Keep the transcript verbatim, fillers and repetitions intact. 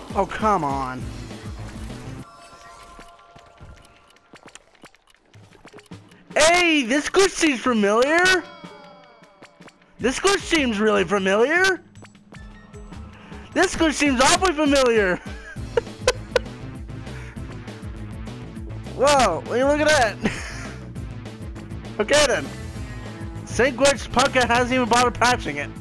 Oh, come on. Hey, this glitch seems familiar. This glitch seems really familiar. This glitch seems awfully familiar. Whoa, will you look at that? Okay then. Same glitch, Pumpkin hasn't even bothered patching it.